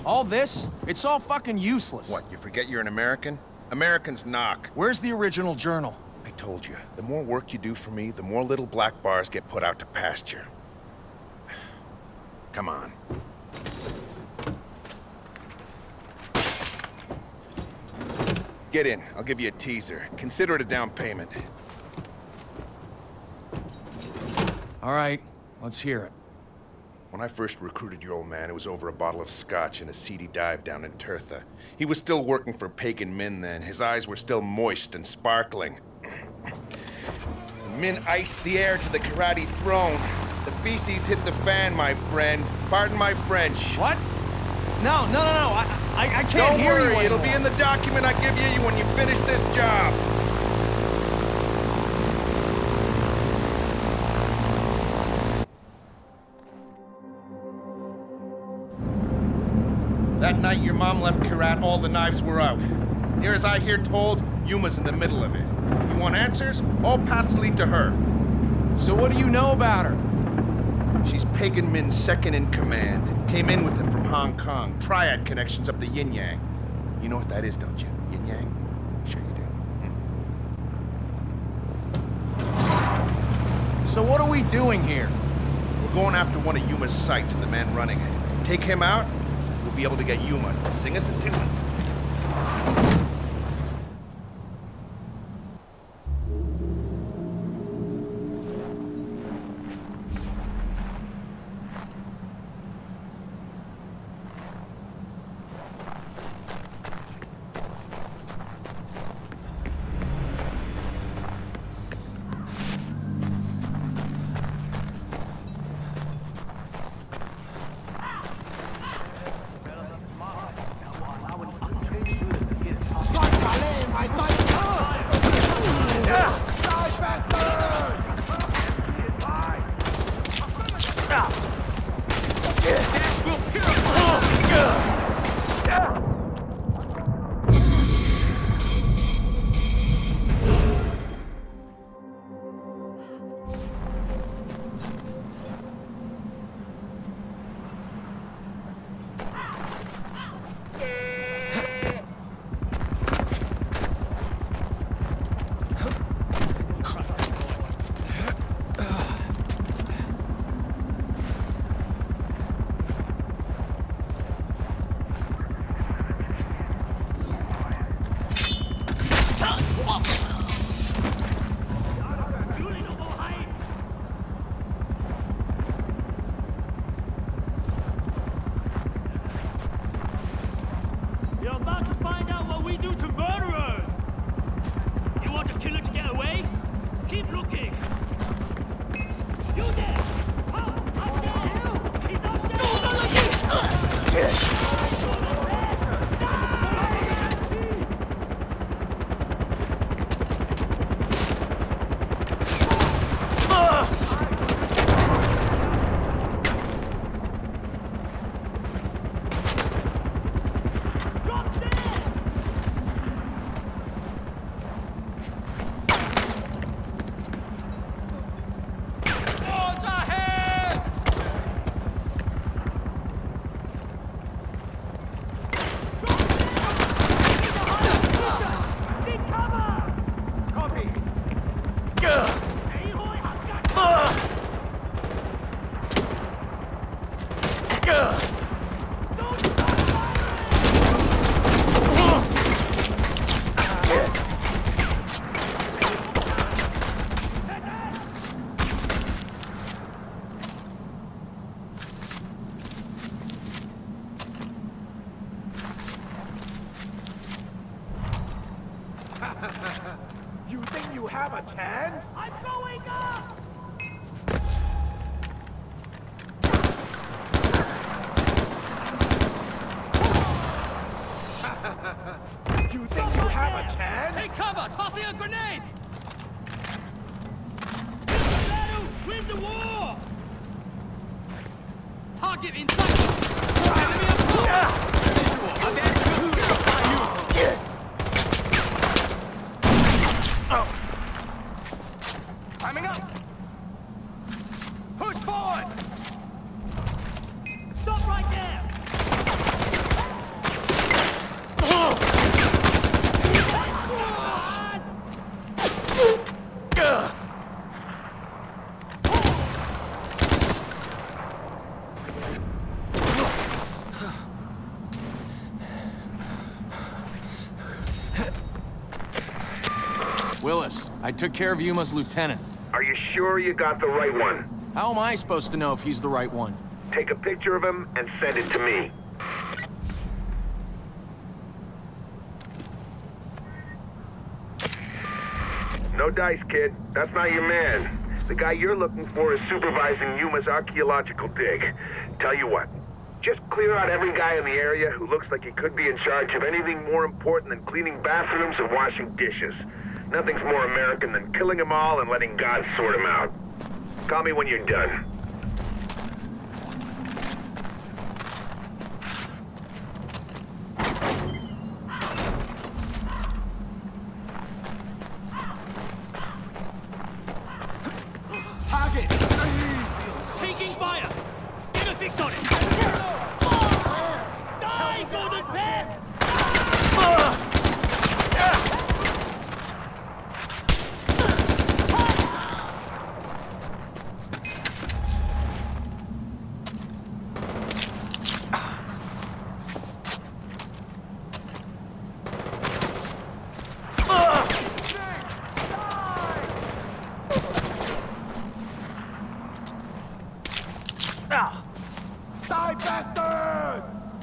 All this? It's all fucking useless. What, you forget you're an American? Americans knock. Where's the original journal? I told you, the more work you do for me, the more little black bars get put out to pasture. Come on. Get in. I'll give you a teaser. Consider it a down payment. All right, let's hear it. When I first recruited your old man, it was over a bottle of scotch in a seedy dive down in Tirtha. He was still working for Pagan Min then. His eyes were still moist and sparkling. Min iced the heir to the karate throne. The feces hit the fan, my friend. Pardon my French. What? No. I can't Don't hear you worry, anymore. it'll be in the document I give you when you finish this job. That night your mom left Kyrat, all the knives were out. Near as I hear told, Yuma's in the middle of it. You want answers? All paths lead to her. So what do you know about her? She's Pagan Min's second in command. Came in with him from Hong Kong. Triad connections up the yin-yang. You know what that is, don't you? Yin-yang? Sure you do. So what are we doing here? We're going after one of Yuma's sites and the man running it. Take him out, we'll be able to get Yuma to sing us a tune. You think you have a chance? I'm going up! You think you have a chance? Take cover! Tossing a grenade! Win the war! Target in sight! Enemy approach! Visual, Climbing up! Push forward! Stop right there! took care of Yuma's lieutenant. Are you sure you got the right one? How am I supposed to know if he's the right one? Take a picture of him and send it to me. No dice, kid. That's not your man. The guy you're looking for is supervising Yuma's archaeological dig. Tell you what, just clear out every guy in the area who looks like he could be in charge of anything more important than cleaning bathrooms and washing dishes. Nothing's more American than killing them all and letting God sort them out. Call me when you're done. Target! Taking fire! Get a fix on it! Die, Golden Pair! Die, bastard!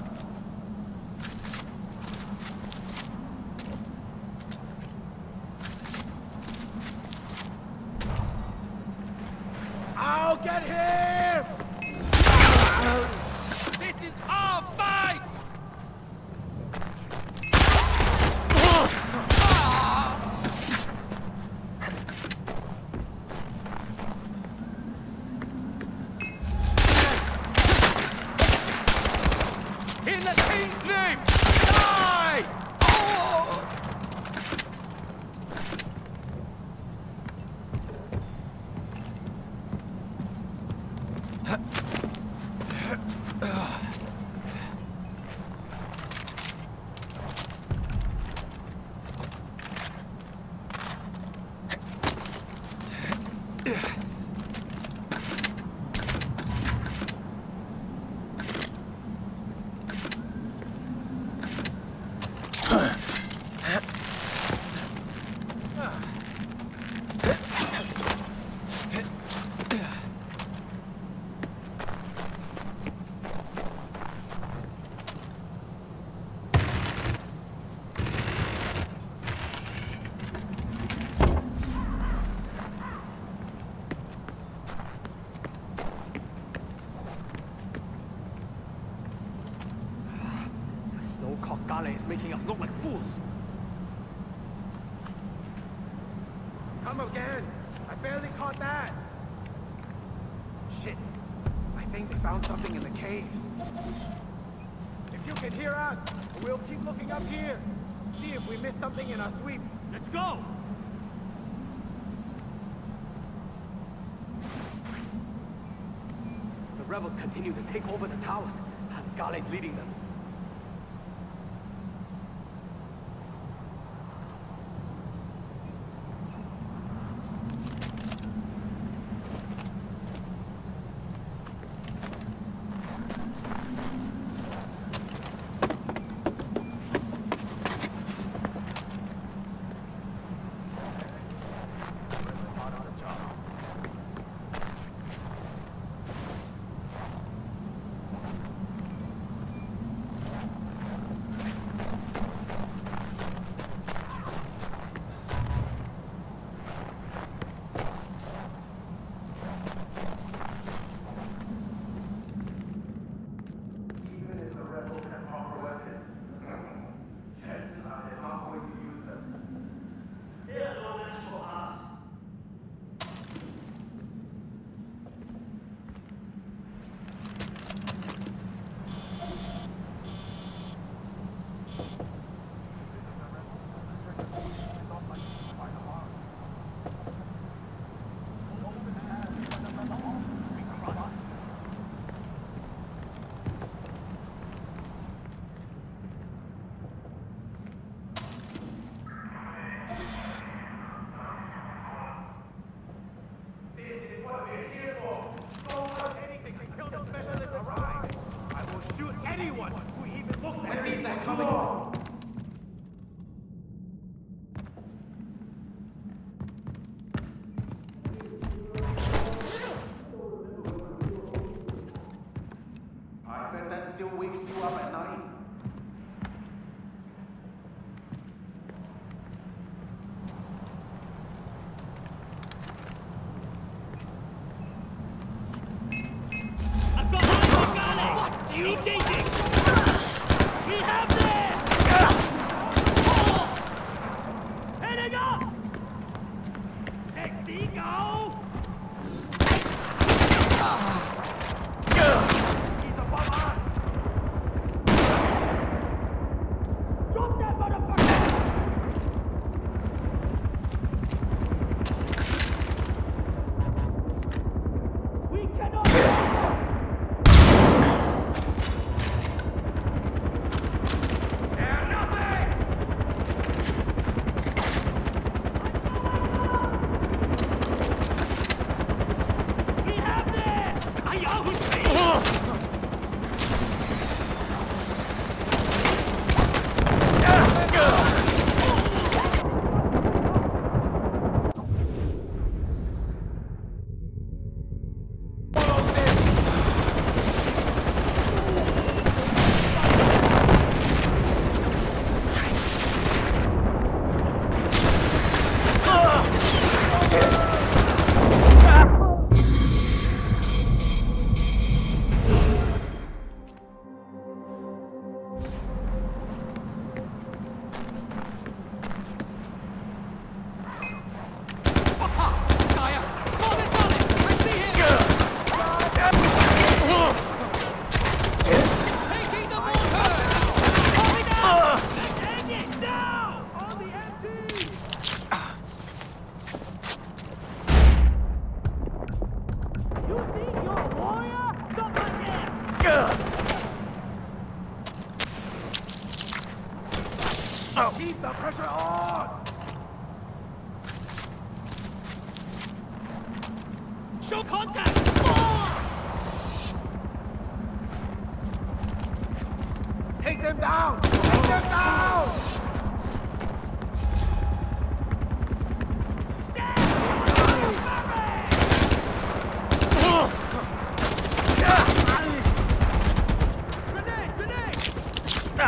I'll get him! This is our fight! In the King's name, die! Oh! Snowcock Gale is making us look like fools. Come again! I barely caught that! Shit! I think they found something in the caves. If you can hear us, we'll keep looking up here. See if we missed something in our sweep. Let's go! The rebels continue to take over the towers, and Gale's leading them. Engaging! We have this! Heading up! Sexy, go! He's above us! Drop that motherfucker! We cannot... We have this! Ayahu's Keep the pressure on! show contact! Take them down! Take them down! Grenade! Grenade!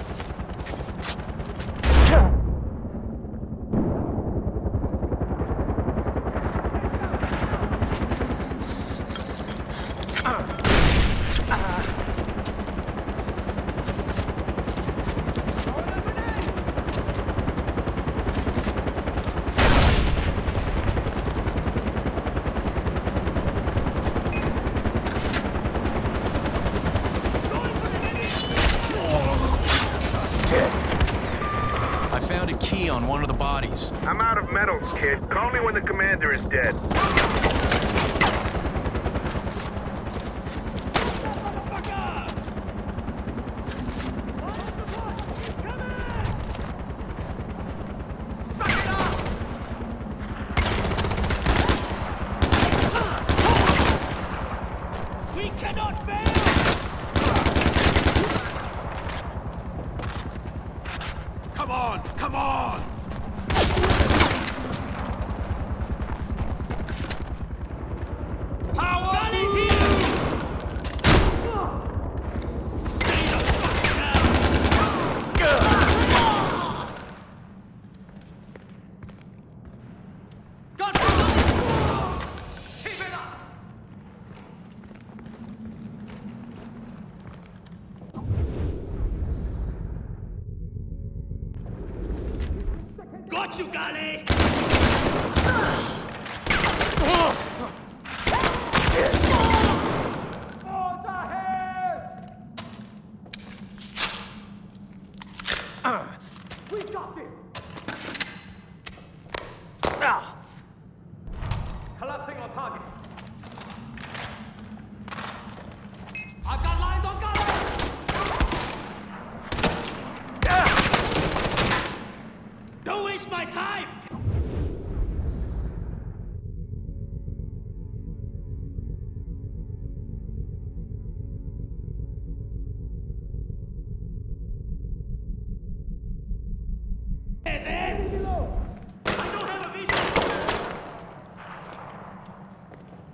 I found a key on one of the bodies. I'm out of metals, kid. Call me when the commander is dead. We cannot fail! Come on! Come on! Power! Valley's here! Stay the fuck down! Godfather! Keep it up! Got you, Gali! We got this! Collapsing on target. I've got lines on Gali! Don't waste my time! Is it? I don't have a vision!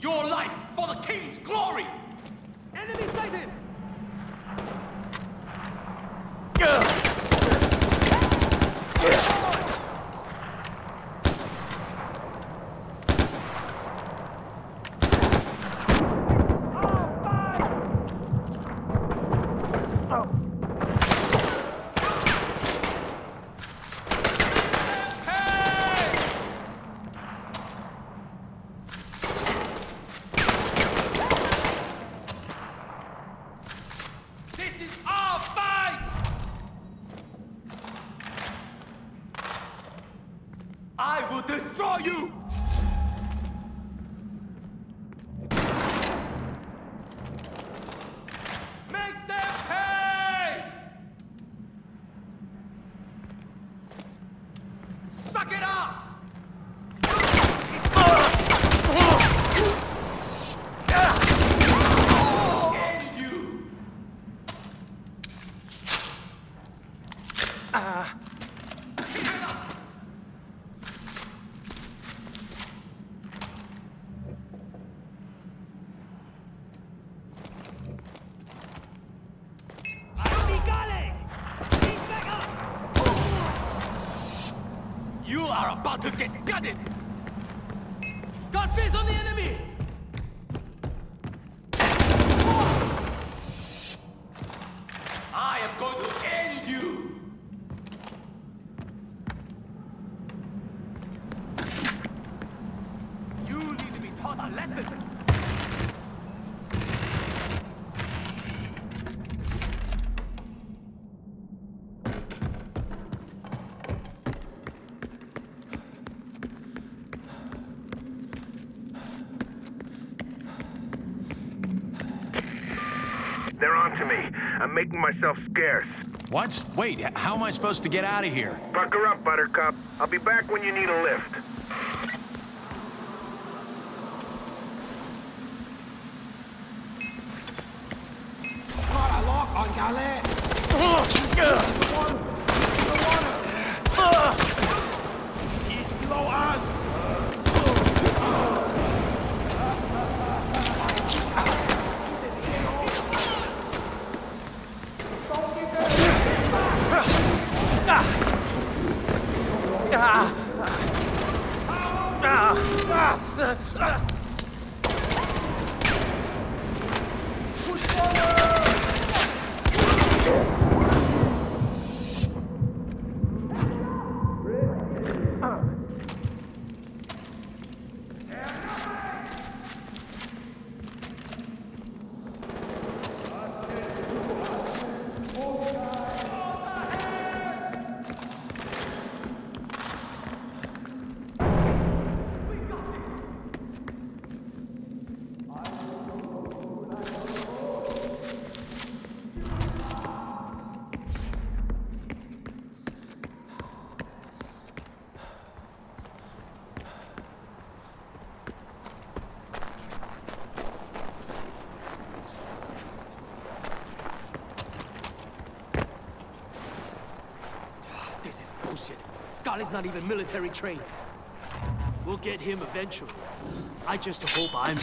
Your life for the King's glory! Enemy sighted! I will destroy you! Make them pay! Suck it up! End you! You are about to get gutted! Got face on the enemy! I am going to end you! You need to be taught a lesson! They're on to me. I'm making myself scarce. What? Wait, how am I supposed to get out of here? Pucker up, Buttercup. I'll be back when you need a lift. Got a lock on Galette! He's below us! This is bullshit. Gale's not even military trained. We'll get him eventually. I just hope I'm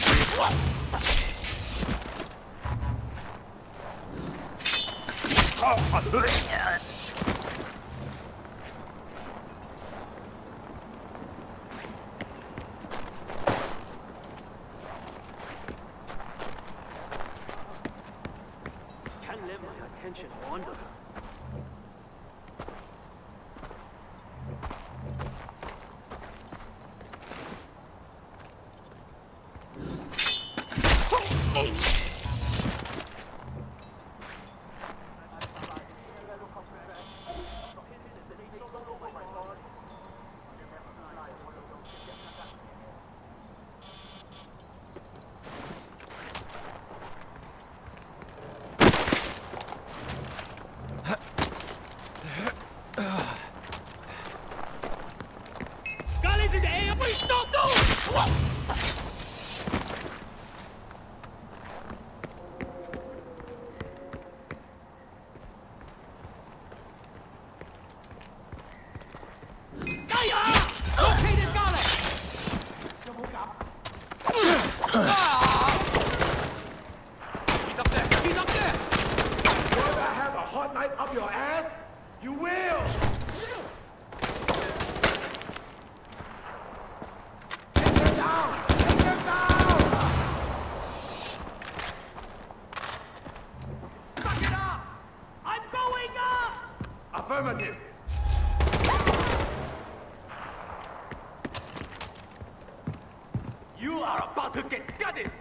Can't let my attention wander. He's up there! He's up there! You ever have a hot knife up your ass? You will! Take him down! Take him down! Suck it up! I'm going up! Affirmative! You are about to get gutted!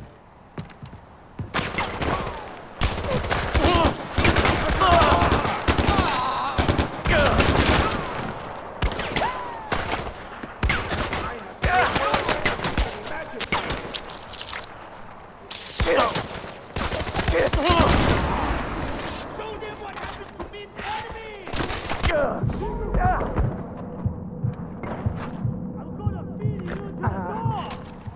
Show them what happens to Min's enemies! I'm gonna feed you to the dog!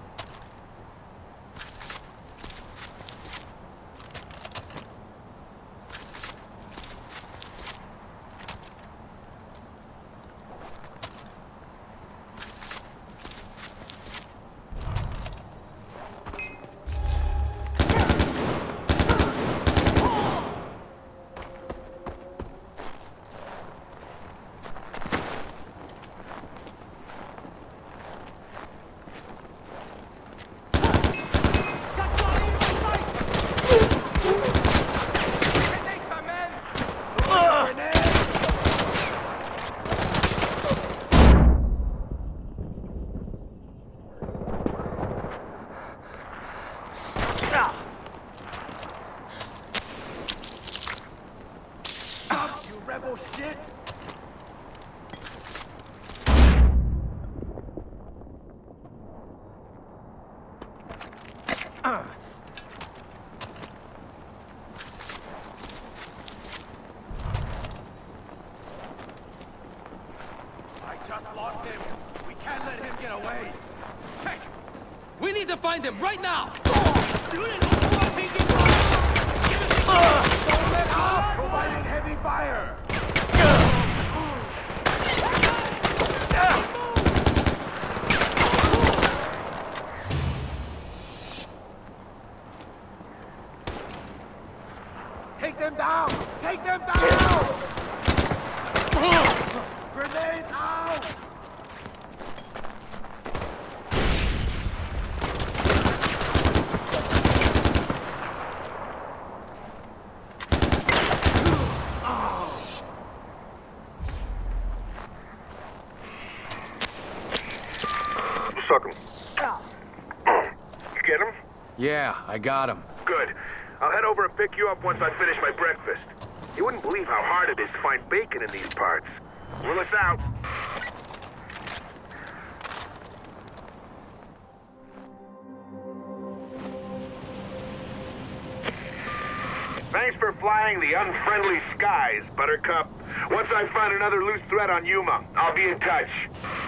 You rebel shit! I just lost him. We can't let him get away. Heck! We need to find him right now! Don't let up! Providing heavy fire! Take them down! Take them down! Grenade out! Suck him. You get him? Yeah, I got him. Good. I'll head over and pick you up once I finish my breakfast. You wouldn't believe how hard it is to find bacon in these parts. Willis out. Thanks for flying the unfriendly skies, Buttercup. Once I find another loose thread on Yuma, I'll be in touch.